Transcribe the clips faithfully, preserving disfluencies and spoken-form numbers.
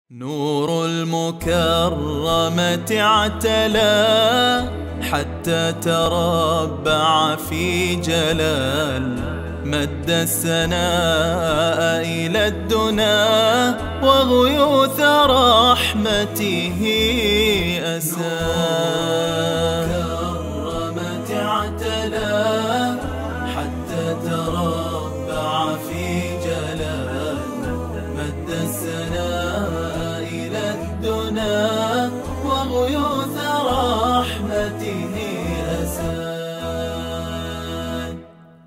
نور المكرمة اعتلى حتى تربع في جلال، مد السناء إلى الدنا وغيوث رحمته أسال. المكرمة اعتلى حتى تربع في جلال، مد السناء وغيوث رحمته أسال.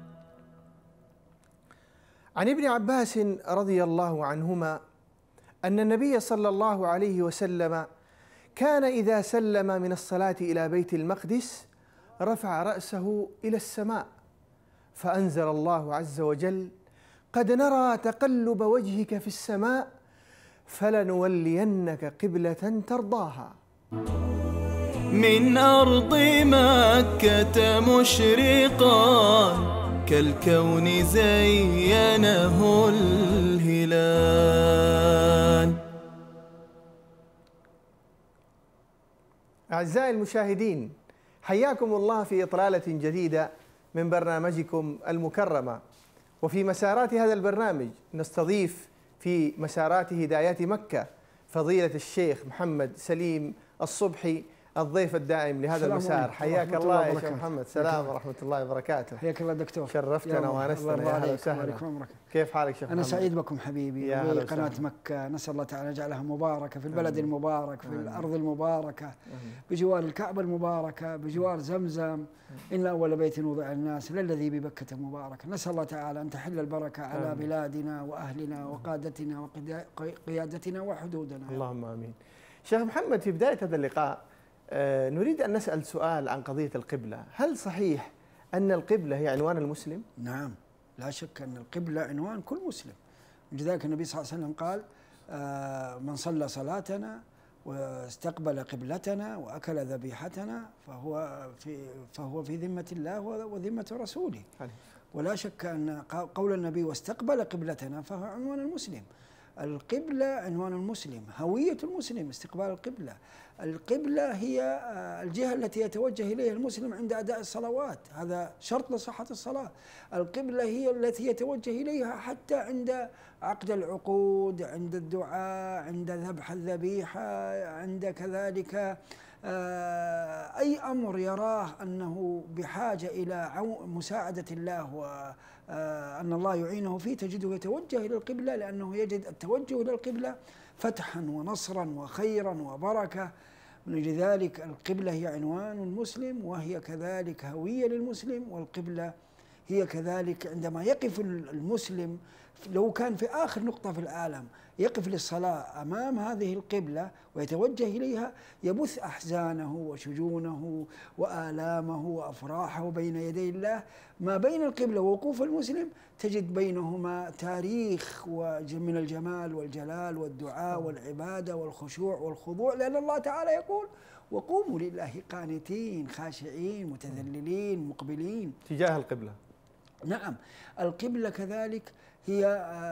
عن ابن عباس رضي الله عنهما أن النبي صلى الله عليه وسلم كان إذا سلم من الصلاة إلى بيت المقدس رفع رأسه إلى السماء، فأنزل الله عز وجل: قد نرى تقلب وجهك في السماء فلنولينك قبلة ترضاها. من أرض مكة مشرقا كالكون زينه الهلال. أعزائي المشاهدين، حياكم الله في إطلالة جديدة من برنامجكم المكرمة. وفي مسارات هذا البرنامج نستضيف في مسارات هدايات مكة فضيلة الشيخ محمد سليم الصبحي، الضيف الدائم لهذا المسار. حياك الله يا شيخ محمد. السلام ورحمة الله وبركاته. حياك الله دكتور، شرفتنا وانستنا. يا اهلا وسهلا. كيف حالك شيخ محمد؟ انا سعيد بكم حبيبي وقناة مكة. نسأل الله تعالى يجعلها مباركة في البلد أمين. المبارك في أمين. الأرض المباركة أمين. بجوار الكعبة المباركة بجوار زمزم. إن أول بيت وضع الناس للذي ببكة مبارك. نسأل الله تعالى أن تحل البركة على أمين. بلادنا وأهلنا وقادتنا وقيادتنا وحدودنا. اللهم آمين. شيخ محمد، في بداية هذا اللقاء آه نريد أن نسأل سؤال عن قضية القبلة. هل صحيح أن القبلة هي عنوان المسلم؟ نعم، لا شك أن القبلة عنوان كل مسلم. لذلك النبي صلى الله عليه وسلم قال: آه من صلى صلاتنا واستقبل قبلتنا وأكل ذبيحتنا فهو في فهو في ذمة الله وذمة رسوله. ولا شك أن قول النبي واستقبل قبلتنا فهو عنوان المسلم. القبلة عنوان المسلم، هوية المسلم استقبال القبلة. القبلة هي الجهة التي يتوجه إليها المسلم عند أداء الصلوات، هذا شرط لصحة الصلاة. القبلة هي التي يتوجه إليها حتى عند عقد العقود، عند الدعاء، عند ذبح الذبيحة، عند كذلك أي أمر يراه أنه بحاجة إلى مساعدة الله وأن الله يعينه فيه، تجده يتوجه إلى القبلة، لأنه يجد التوجه إلى القبلة فتحا ونصرا وخيرا وبركة. لذلك القبلة هي عنوان المسلم، وهي كذلك هوية للمسلم. والقبلة هي كذلك عندما يقف المسلم، لو كان في آخر نقطة في العالم، يقف للصلاة أمام هذه القبلة ويتوجه إليها، يبث أحزانه وشجونه وآلامه وأفراحه بين يدي الله. ما بين القبلة ووقوف المسلم تجد بينهما تاريخ من الجمال والجلال والدعاء والعبادة والخشوع والخضوع، لأن الله تعالى يقول: وقوموا لله قانتين خاشعين متذللين مقبلين تجاه القبلة. نعم، القبلة كذلك هي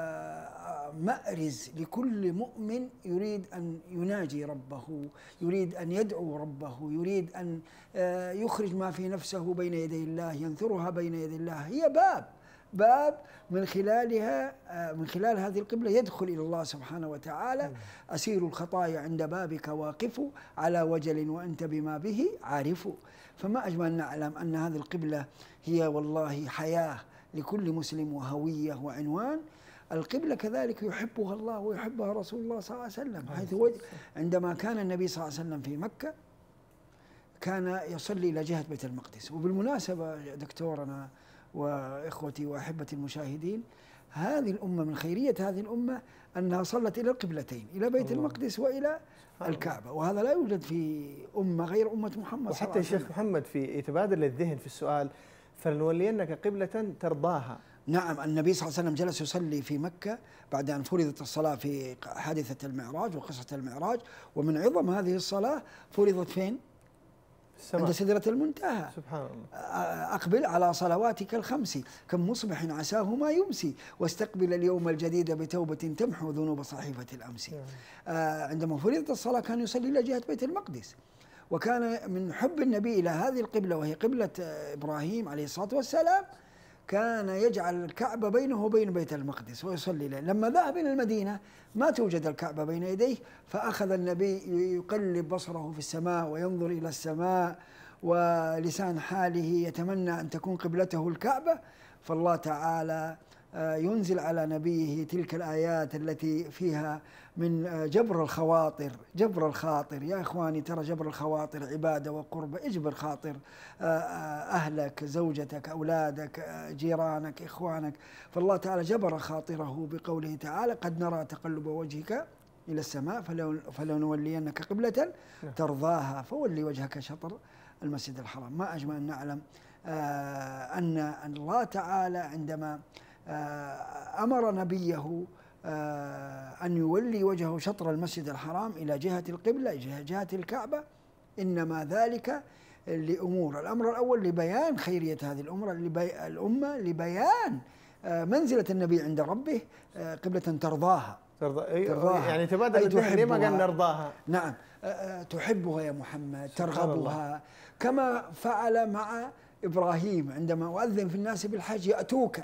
مأرز لكل مؤمن يريد أن يناجي ربه، يريد أن يدعو ربه، يريد أن يخرج ما في نفسه بين يدي الله، ينثرها بين يدي الله. هي باب باب من خلالها من خلال هذه القبلة يدخل إلى الله سبحانه وتعالى. أسير الخطايا عند بابك واقف على وجل وأنت بما به عارف. فما أجمل أن نعلم أن هذه القبلة هي والله حياة لكل مسلم وهوية وعنوان. القبلة كذلك يحبها الله ويحبها رسول الله صلى الله عليه وسلم، حيث عندما كان النبي صلى الله عليه وسلم في مكة كان يصلي إلى جهة بيت المقدس. وبالمناسبة دكتورنا وإخوتي وأحبتي المشاهدين، هذه الأمة من خيرية هذه الأمة أنها صلت إلى القبلتين، إلى بيت المقدس وإلى الكعبة، وهذا لا يوجد في أمة غير أمة محمد. وحتى الشيخ محمد في يتبادل للذهن في السؤال: فلنولينك قبلة ترضاها. نعم، النبي صلى الله عليه وسلم جلس يصلي في مكة بعد أن فرضت الصلاة في حادثة المعراج وقصة المعراج، ومن عظم هذه الصلاة فرضت فين؟ عند سدرة المنتهى. سبحان الله. أقبل على صلواتك الخمس، كم مصبح عساه ما يمسي، واستقبل اليوم الجديد بتوبة تمحو ذنوب صحيفة الأمس. آه عندما فرضت الصلاة كان يصلي إلى جهة بيت المقدس، وكان من حب النبي إلى هذه القبلة وهي قبلة إبراهيم عليه الصلاة والسلام كان يجعل الكعبة بينه وبين بيت المقدس ويصلي إليه. لما ذهب إلى المدينة ما توجد الكعبة بين يديه، فأخذ النبي يقلب بصره في السماء وينظر إلى السماء، ولسان حاله يتمنى أن تكون قبلته الكعبة، فالله تعالى ينزل على نبيه تلك الآيات التي فيها من جبر الخواطر. جبر الخاطر يا إخواني، ترى جبر الخواطر عبادة وقربة. اجبر خاطر أهلك، زوجتك، أولادك، جيرانك، إخوانك. فالله تعالى جبر خاطره بقوله تعالى: قد نرى تقلب وجهك إلى السماء فلنولينك قبلة ترضاها فولي وجهك شطر المسجد الحرام. ما أجمل أن نعلم أن الله تعالى عندما أمر نبيه أن يولي وجهه شطر المسجد الحرام إلى جهة القبلة، إلى جهة الكعبة، إنما ذلك لأمور. الأمر الأول لبيان خيرية هذه الأمة، لبي... الأمة لبيان منزلة النبي عند ربه، قبلة ترضاها. ترضى... ترضاها يعني تبادل الذهن. ليه ما قال نرضاها؟ نعم، تحبها يا محمد، ترغبها، كما فعل مع إبراهيم عندما أذن في الناس بالحج: يأتوك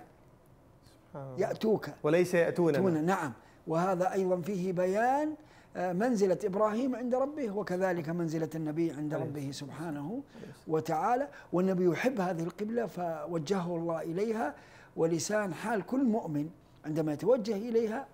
يأتوك وليس يأتوننا. نعم، وهذا أيضا فيه بيان منزلة إبراهيم عند ربه، وكذلك منزلة النبي عند ربه سبحانه وتعالى. والنبي يحب هذه القبلة فوجهه الله إليها، ولسان حال كل مؤمن عندما يتوجه إليها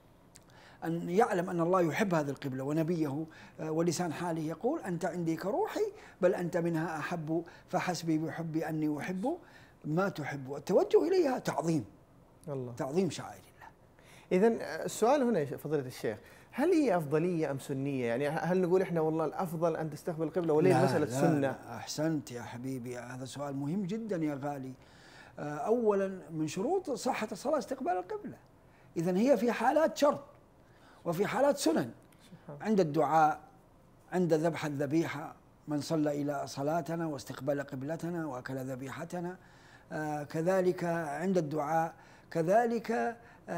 أن يعلم أن الله يحب هذه القبلة ونبيه، ولسان حاله يقول: أنت عندي كروحي بل أنت منها أحب، فحسبي بحبي أني أحب ما تحب. التوجه إليها تعظيم الله، تعظيم شعائر الله. إذن السؤال هنا يا فضيلة الشيخ، هل هي أفضلية أم سنية؟ يعني هل نقول إحنا والله الأفضل أن تستقبل القبلة ولا هي مسألة لا سنة؟ لا، أحسنت يا حبيبي، هذا سؤال مهم جدا يا غالي. أولا من شروط صحة الصلاة استقبال القبلة. إذن هي في حالات شرط وفي حالات سنن. عند الدعاء، عند ذبح الذبيحة، من صلى إلى صلاتنا واستقبل قبلتنا وأكل ذبيحتنا، آه كذلك عند الدعاء، كذلك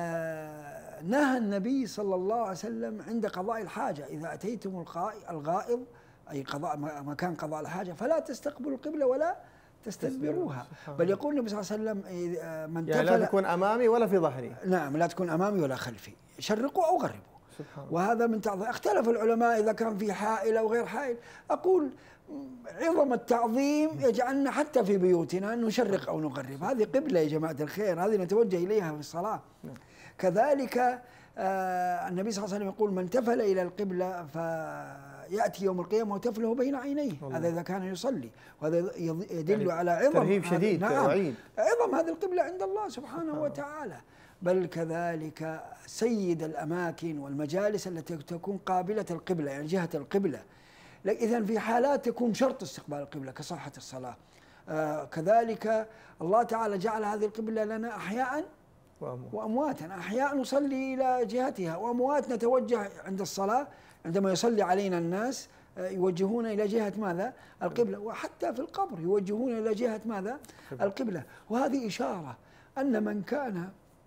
آه نهى النبي صلى الله عليه وسلم عند قضاء الحاجة: إذا أتيتم الغائض، أي قضاء مكان قضاء الحاجة، فلا تستقبلوا القبلة ولا تستدبروها. بل يقول النبي صلى الله عليه وسلم: من يعني لا تكون أمامي ولا في ظهري. نعم، لا تكون أمامي ولا خلفي، شرقوا أو غربوا. وهذا من تعظيم. اختلف العلماء إذا كان في حائل أو غير حائل. أقول عظم التعظيم يجعلنا حتى في بيوتنا أن نشرق أو نغرب. هذه قبلة يا جماعة الخير، هذه نتوجه إليها في الصلاة. كذلك آه النبي صلى الله عليه وسلم يقول: من تفل إلى القبلة فيأتي يوم القيامة وتفله بين عينيه. هذا إذا كان يصلي، وهذا يدل يعني على عظم ترهيب شديد. نعم، عظم هذه القبلة عند الله سبحانه وتعالى. بل كذلك سيد الأماكن والمجالس التي تكون قابلة القبلة، يعني جهة القبلة. إذن في حالات تكون شرط استقبال القبلة كصحة الصلاة. آه كذلك الله تعالى جعل هذه القبلة لنا أحياء وأمواتا. أحياء نصلي إلى جهتها، وأموات نتوجه عند الصلاة عندما يصلي علينا الناس يوجهون إلى جهة ماذا؟ القبلة. وحتى في القبر يوجهون إلى جهة ماذا؟ القبلة. وهذه إشارة أن من كان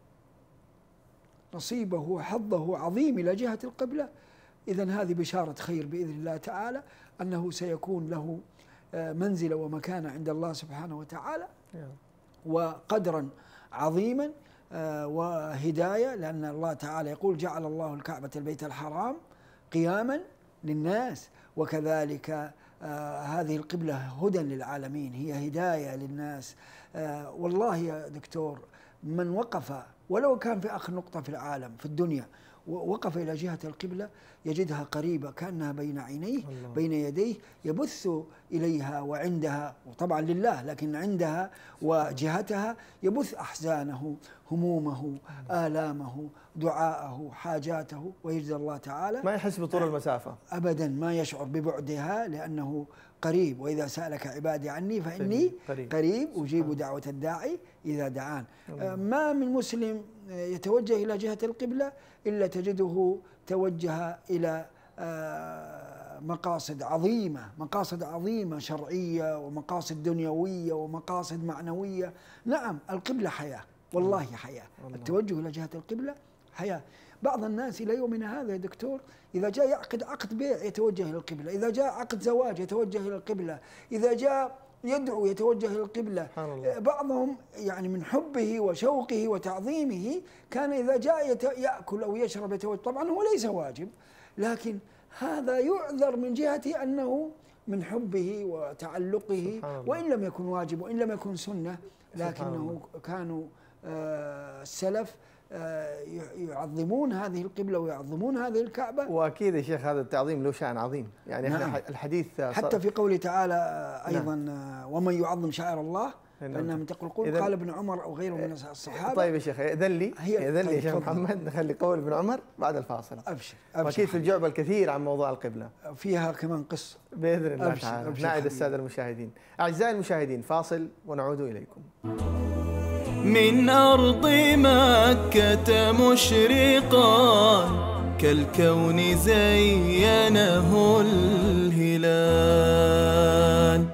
نصيبه وحظه عظيم إلى جهة القبلة، إذن هذه بشارة خير بإذن الله تعالى، أنه سيكون له منزلة ومكانة عند الله سبحانه وتعالى، وقدرا عظيما وهداية. لأن الله تعالى يقول: جعل الله الكعبة البيت الحرام قياما للناس، وكذلك هذه القبلة هدى للعالمين، هي هداية للناس. والله يا دكتور، من وقف ولو كان في آخر نقطة في العالم في الدنيا وقف إلى جهة القبلة يجدها قريبة كأنها بين عينيه الله. بين يديه، يبث إليها وعندها، وطبعا لله، لكن عندها وجهتها يبث أحزانه، همومه، آلامه، دعاءه، حاجاته، ويجزى الله تعالى. ما يحس بطول المسافة أبدا، ما يشعر ببعدها لأنه قريب. وإذا سألك عبادي عني فإني قريب, قريب أجيب دعوة الداعي إذا دعان. ما من مسلم يتوجه إلى جهة القبلة إلا تجده توجه إلى مقاصد عظيمة، مقاصد عظيمة شرعية ومقاصد دنيوية ومقاصد معنوية. نعم القبلة حياة، والله حياة، التوجه إلى جهة القبلة حياة. بعض الناس إلى يومنا هذا يا دكتور إذا جاء يعقد عقد بيع يتوجه إلى القبلة، إذا جاء عقد زواج يتوجه إلى القبلة، إذا جاء يدعو يتوجه إلى القبلة. بعضهم يعني من حبه وشوقه وتعظيمه كان إذا جاء يأكل أو يشرب يتوجه. طبعا هو ليس واجب، لكن هذا يعذر من جهة أنه من حبه وتعلقه، وإن لم يكن واجب وإن لم يكن سنة، لكنه كانوا آه السلف آه يعظمون هذه القبلة ويعظمون هذه الكعبة. وأكيد يا شيخ هذا التعظيم له شأن عظيم، يعني نعم. الحديث حتى في قوله تعالى أيضا نعم. ومن يعظم شعائر الله فإنها من تقوى القلوب، قال ابن عمر أو غيره من الصحابة. طيب يا شيخ إذن لي إذن لي يا شيخ محمد نخلي قول ابن عمر بعد الفاصل. أبشر, أبشر. وأكيد في الجعبة الكثير عن موضوع القبلة، فيها كمان قصة بإذن الله أبشر تعالى. أبشر نعد السادة المشاهدين. أعزائي المشاهدين فاصل ونعود إليكم. من أرض مكة مشرقا كالكون زينه الهلال.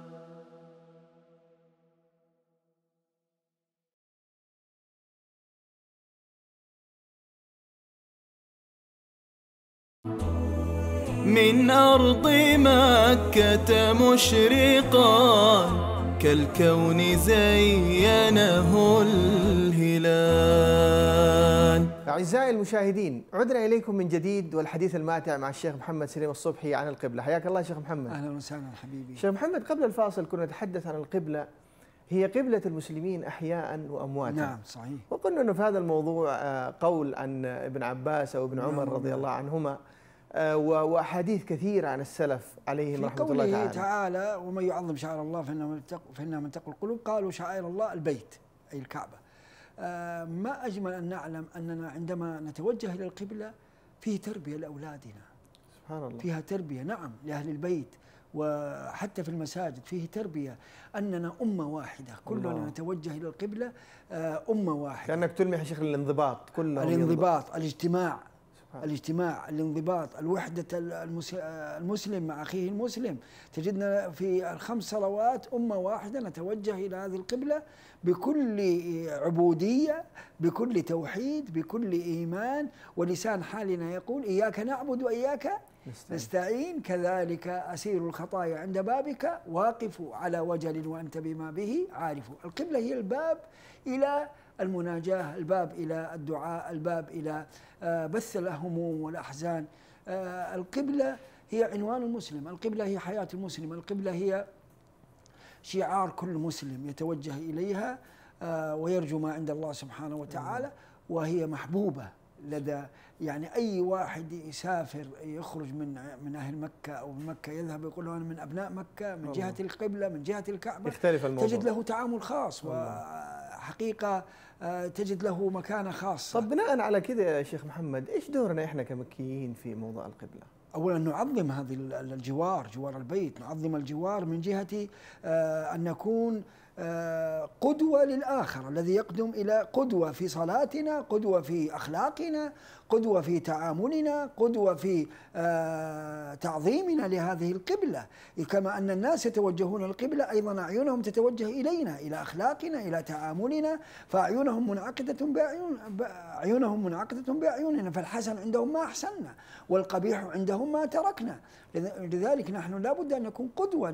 من أرض مكة مشرقا كالكون زينه الهلال. أعزائي المشاهدين عدنا إليكم من جديد والحديث الماتع مع الشيخ محمد سليم الصبحي عن القبلة. حياك الله شيخ محمد. أهلا وسهلا حبيبي. شيخ محمد قبل الفاصل كنا نتحدث عن القبلة، هي قبلة المسلمين أحياء وأمواتا. نعم صحيح. وقلنا أنه في هذا الموضوع قول عن ابن عباس أو ابن عمر رضي الله عنهما وأحاديث كثيرة عن السلف عليهم رحمة الله تعالى. في قوله تعالى ومن يعظم شعائر الله فإنها من تقوى القلوب، قالوا شعائر الله البيت أي الكعبة. ما أجمل أن نعلم أننا عندما نتوجه إلى القبلة فيه تربية لأولادنا، سبحان الله، فيها تربية نعم لأهل البيت، وحتى في المساجد فيه تربية أننا أمة واحدة، كلنا نتوجه إلى القبلة أمة واحدة. كأنك تلمح شيخ الانضباط، كلهم الانضباط، الاجتماع، الاجتماع، الانضباط، الوحدة المسلم مع أخيه المسلم. تجدنا في الخمس صلوات أمة واحدة نتوجه إلى هذه القبلة بكل عبودية، بكل توحيد، بكل إيمان، ولسان حالنا يقول إياك نعبد وإياك نستعين. كذلك أسير الخطايا عند بابك واقف على وجل وأنت بما به عارف. القبلة هي الباب إلى المناجاة، الباب إلى الدعاء، الباب إلى بث الهموم والأحزان. القبلة هي عنوان المسلم، القبلة هي حياة المسلم، القبلة هي شعار كل مسلم يتوجه إليها ويرجو ما عند الله سبحانه وتعالى، وهي محبوبة لدى يعني أي واحد يسافر يخرج من من أهل مكة أو من مكة يذهب يقول له أنا من أبناء مكة من جهة القبلة من جهة الكعبة، يختلف الموضوع، تجد له تعامل خاص وحقيقة تجد له مكانة خاصة. طب بناء على كذا يا شيخ محمد إيش دورنا إحنا كمكيين في موضوع القبلة؟ أولا نعظم هذه الجوار، جوار البيت، نعظم الجوار من جهة أن نكون قدوة للآخر الذي يقدم إلى قدوة في صلاتنا، قدوة في أخلاقنا، قدوة في تعاملنا، قدوة في تعظيمنا لهذه القبلة. كما أن الناس يتوجهون القبلة أيضا أعينهم تتوجه إلينا، إلى أخلاقنا، إلى تعاملنا، فأعينهم منعقدة بأعين أعينهم منعقدة بأعيننا، فالحسن عندهم ما أحسننا والقبيح عندهم ما تركنا. لذلك نحن لا بد أن نكون قدوة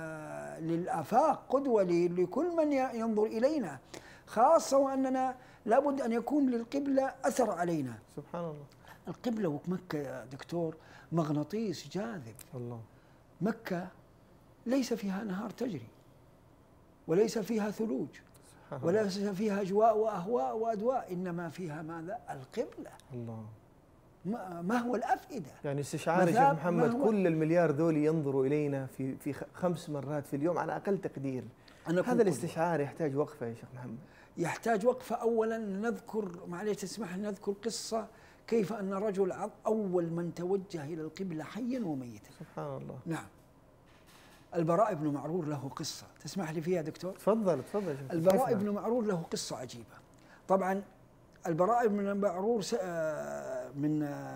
للآفاق، قدوة لكل من ينظر إلينا، خاصة وأننا لا بد أن يكون للقبلة أثر علينا. سبحان الله. القبلة ومكة يا دكتور مغناطيس جاذب. الله. مكة ليس فيها نهار تجري، وليس فيها ثلوج، وليس فيها أجواء وأهواء وأدواء، إنما فيها ماذا؟ القبلة. الله. ما هو الأفئدة؟ يعني استشعار يا شيخ محمد كل المليار دول ينظروا إلينا في في خمس مرات في اليوم على أقل تقدير. هذا الاستشعار يحتاج وقفة يا شيخ محمد. يحتاج وقفة. أولا نذكر، معليش تسمح لي نذكر قصة كيف أن رجل أول من توجه إلى القبلة حيا وميتا. سبحان الله. نعم. البراء بن معرور له قصة، تسمح لي فيها دكتور؟ تفضل تفضل. البراء بن معرور له قصة عجيبة. طبعا البراء بن معرور من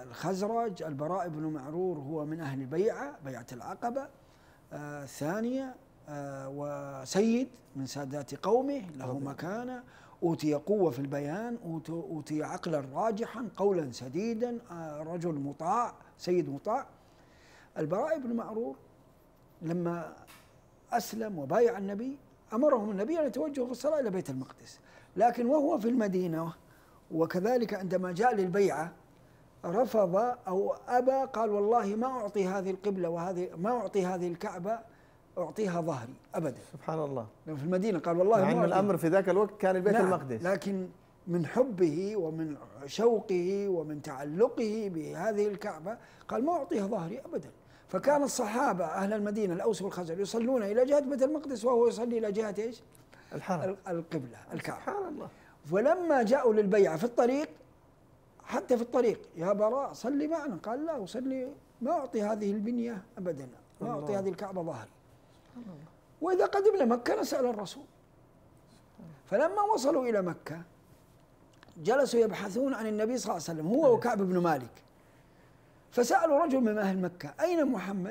الخزرج. البراء بن معرور هو من أهل البيعة، بيعة العقبة آه الثانية، آه وسيد من سادات قومه، له مكانة، أوتي قوة في البيان، أوتي عقلا راجحا، قولا سديدا، آه رجل مطاع، سيد مطاع. البراء بن معرور لما أسلم وبايع النبي أمرهم النبي أن يتوجهوا في الصلاة إلى بيت المقدس، لكن وهو في المدينة وكذلك عندما جاء للبيعة رفض أو أبى، قال والله ما أعطي هذه القبلة وهذه ما أعطي هذه الكعبة، أعطيها ظهري أبدا. سبحان الله. في المدينة قال والله مع أن الأمر في ذاك الوقت كان البيت نعم المقدس، لكن من حبه ومن شوقه ومن تعلقه بهذه الكعبة قال ما أعطيها ظهري أبدا. فكان الصحابة أهل المدينة الأوس والخزرج يصلون إلى جهة بيت المقدس وهو يصلي إلى جهة إيش؟ الحرم، القبلة، الكعبة. سبحان الله. ولما جاءوا للبيعة في الطريق، حتى في الطريق، يا براء صلي معنا، قال لا أصلي، ما أعطي هذه البنية أبدا، ما أعطي هذه الكعبة ظهري. وإذا قدمنا مكة نسأل الرسول. فلما وصلوا إلى مكة جلسوا يبحثون عن النبي صلى الله عليه وسلم هو وكعب بن مالك، فسألوا رجل من أهل مكة أين محمد؟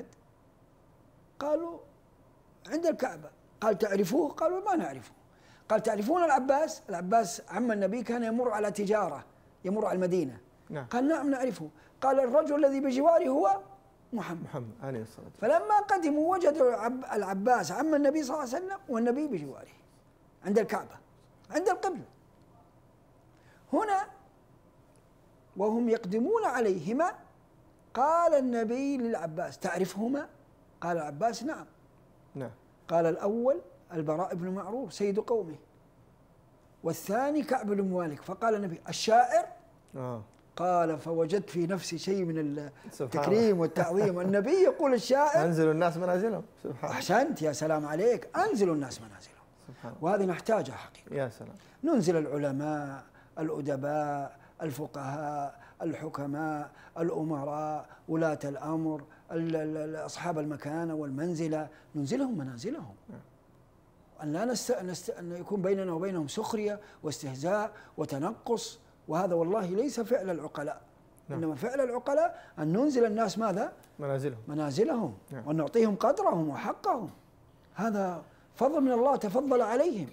قالوا عند الكعبة. قال تعرفوه؟ قالوا ما نعرفه. قال تعرفون العباس؟ العباس عم النبي كان يمر على تجارة، يمر على المدينة. نعم. قال نعم نعرفه. قال الرجل الذي بجواره هو محمد. محمد عليه الصلاة والسلام. فلما قدموا وجدوا العباس عم النبي صلى الله عليه وسلم والنبي بجواره عند الكعبة عند القبلة. هنا وهم يقدمون عليهما قال النبي للعباس تعرفهما؟ قال العباس نعم. نعم. قال الأول البراء بن معرور سيد قومه، والثاني كعب بن مالك. فقال النبي الشاعر؟ آه. قال فوجدت في نفسي شيء من التكريم والتعظيم. النبي يقول الشاعر أنزلوا الناس منازلهم. سبحان الله. أحسنت يا سلام عليك، أنزلوا الناس منازلهم. سبحان الله. وهذه نحتاجها حقيقة. يا سلام. ننزل العلماء، الأدباء، الفقهاء، الحكماء، الأمراء، ولاة الأمر، أصحاب المكانة والمنزلة، ننزلهم منازلهم. أن لا نست... نست... أن يكون بيننا وبينهم سخرية واستهزاء وتنقص، وهذا والله ليس فعل العقلاء. نعم. إنما فعل العقلاء أن ننزل الناس ماذا؟ منازلهم منازلهم. نعم. وأن نعطيهم قدرهم وحقهم. هذا فضل من الله تفضل عليهم،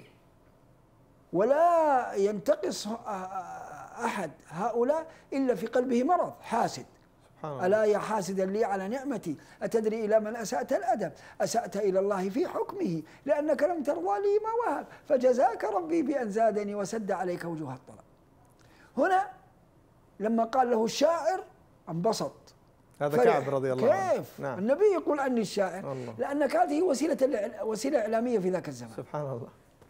ولا ينتقص أحد هؤلاء إلا في قلبه مرض حاسد. ألا يا حاسدا لي على نعمتي أتدري إلى من أسأت الأدب؟ أسأت إلى الله في حكمه لأنك لم ترضى لي ما وهب، فجزاك ربي بأن زادني وسد عليك وجوه الطلب. هنا لما قال له الشاعر انبسط. هذا كعب رضي الله عنه. كيف؟ نعم. النبي يقول عني الشاعر الله. لأن كانت هي وسيلة وسيلة إعلامية في ذاك الزمان. سبحان الله.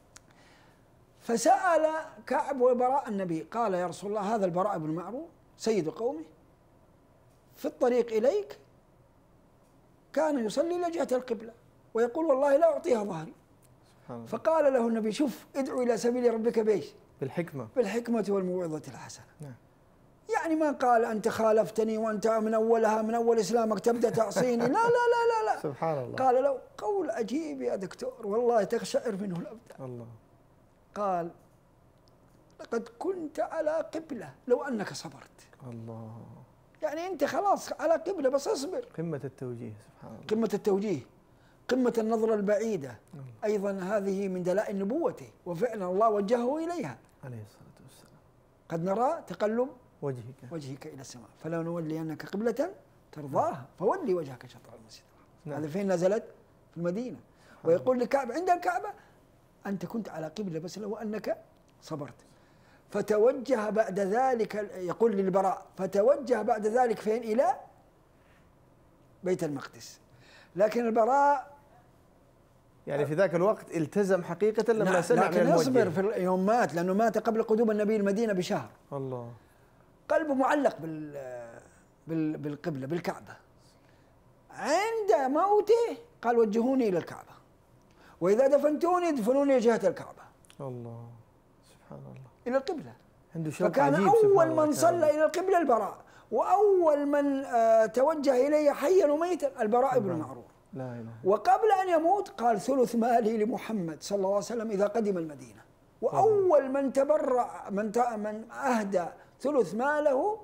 فسأل كعب وبراء النبي قال يا رسول الله هذا البراء بن معرور سيد قومه في الطريق إليك كان يصلي إلى جهة القبلة ويقول والله لا أعطيها ظهري. فقال له النبي شوف ادعو إلى سبيل ربك بإيش؟ بالحكمة. بالحكمة والموعظة الحسنة. نعم. يعني ما قال أنت خالفتني وأنت من أولها من أول إسلامك تبدأ تعصيني، لا لا لا لا لا. سبحان الله. قال له قول عجيب يا دكتور والله تقشعر منه الأبدان. الله. قال لقد كنت على قبلة لو أنك صبرت. الله. يعني أنت خلاص على قبلة بس اصبر. قمة التوجيه سبحان الله. قمة التوجيه، قمة النظرة البعيدة. أيضا هذه من دلائل نبوته، وفعلا الله وجهه إليها عليه الصلاة والسلام. قد نرى تقلب وجهك وجهك إلى السماء فلنولينك قبلة ترضاها فولي وجهك شطر المسجد الحرام. هذا فين نزلت؟ في المدينة. ويقول لكعب عند الكعبة أنت كنت على قبلة بس لو أنك صبرت. فتوجه بعد ذلك يقول للبراء فتوجه بعد ذلك فين؟ إلى بيت المقدس. لكن البراء يعني في ذاك الوقت التزم حقيقة لما نعم سمع من الموجه. لكن يصبر في يوم مات لأنه مات قبل قدوم النبي المدينة بشهر. الله. قلبه معلق بال بال بالقبلة بالكعبة. عند موته قال وجهوني إلى الكعبة وإذا دفنتوني دفنوني إلى جهة الكعبة. الله سبحان الله. إلى القبلة. عنده شوق فكان عجيب. أول من صلى إلى القبلة البراء، وأول من آه توجه إليه حيا وميتا البراء بن معرور. لا إله. وقبل أن يموت قال ثلث مالي لمحمد صلى الله عليه وسلم إذا قدم المدينة. وأول من تبرع من من أهدى ثلث ماله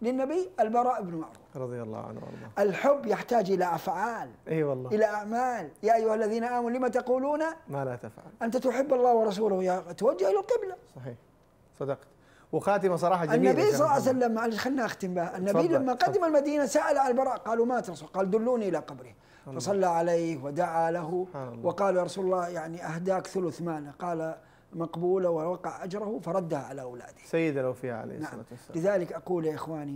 للنبي البراء بن معروف رضي الله عنه وارضاه. الحب يحتاج إلى أفعال، اي والله، إلى أعمال. يا أيها الذين آمنوا لما تقولون ما لا تفعل. أنت تحب الله ورسوله، يا توجه إلى القبلة. صحيح، صدقت. وخاتمة صراحة جميلة. النبي صلى الله عليه وسلم، معلش خلنا أختم بها. النبي لما قدم المدينة سأل عن البراء، قالوا مات رسول، قال دلوني إلى قبره، فصلى عليه ودعا له وقال يا رسول الله يعني أهداك ثلث ماله، قال مقبولة ووقع أجره فردها على أولاده. سيد الأوفياء عليه نعم. الصلاة والسلام. لذلك أقول يا إخواني،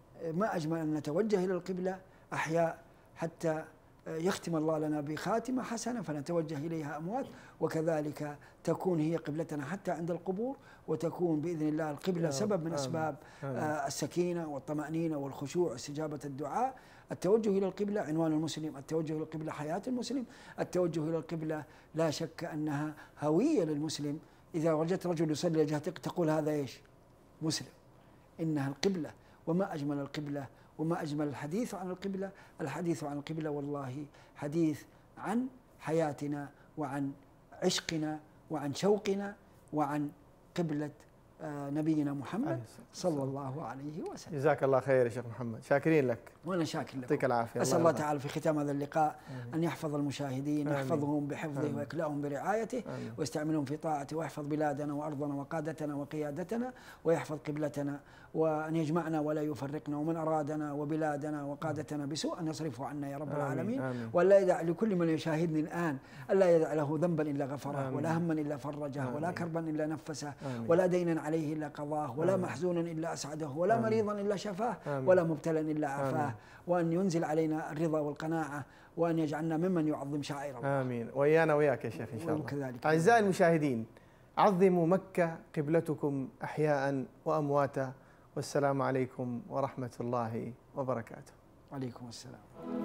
ما أجمل أن نتوجه إلى القبلة أحياء حتى يختم الله لنا بخاتمة حسنة فنتوجه إليها أموات، وكذلك تكون هي قبلتنا حتى عند القبور، وتكون بإذن الله القبلة سبب من أسباب السكينة والطمأنينة والخشوع واستجابة الدعاء. التوجه إلى القبلة عنوان المسلم، التوجه إلى القبلة حياة المسلم، التوجه إلى القبلة لا شك أنها هوية للمسلم. إذا وجدت رجل يصلي لجهتك تقول هذا إيش؟ مسلم. إنها القبلة، وما أجمل القبلة وما أجمل الحديث عن القبلة. الحديث عن القبلة والله حديث عن حياتنا وعن عشقنا وعن شوقنا وعن قبلة نبينا محمد صلى الله عليه وسلم. جزاك الله خير يا شيخ محمد، شاكرين لك. وانا شاكر لك. يعطيك العافيه. اسال الله تعالى في ختام هذا اللقاء ان يحفظ المشاهدين، يحفظهم بحفظه ويكلأهم برعايته، ويستعملهم في طاعته، ويحفظ بلادنا وارضنا وقادتنا وقيادتنا، ويحفظ قبلتنا، وان يجمعنا ولا يفرقنا، ومن ارادنا وبلادنا وقادتنا بسوء ان يصرفه عنا يا رب العالمين. ولا يدع لكل من يشاهدني الان الا يدع له ذنبا الا غفره، ولا هما الا فرجه، ولا كربا الا نفسه، ولا دينا عليه الا قضاه، ولا محزونا الا اسعده، ولا آمين. مريضا الا شفاه، آمين. ولا مبتلا الا عافاه، آمين. وان ينزل علينا الرضا والقناعه، وان يجعلنا ممن يعظم شعائر الله. امين. وايانا وياك يا شيخ ان شاء الله. وكذلك. اعزائي المشاهدين، عظموا مكه قبلتكم احياء وامواتا، والسلام عليكم ورحمه الله وبركاته. وعليكم السلام.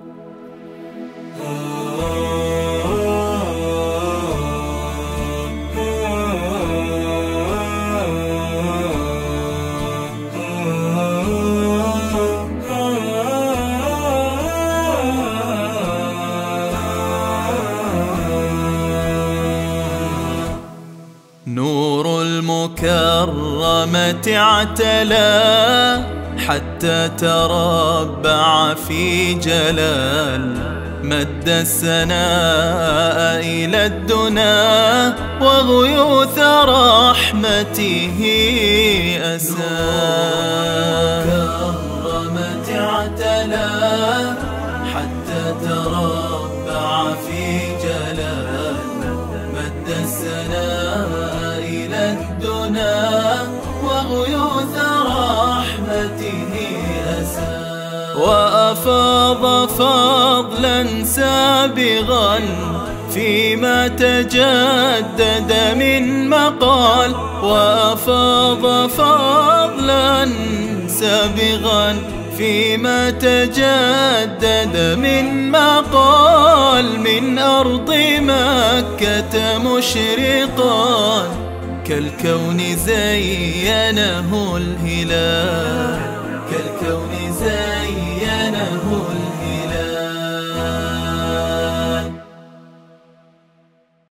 نور المكرمة اعتلى حتى تربع في جلال، مد السناء إلى الدنا وغيوث رحمته أسال. المكرمة اعتلى حتى تربع في جلال، مد السناء إلى الدنا وغيوث رحمته أسال. وأفاض فضلا سابغا فيما تجدد من مقال، وأفاض فضلا سابغا فيما تجدد من مقال، من أرض مكة مشرقا كالكون زينه الهلال، كالكون زينه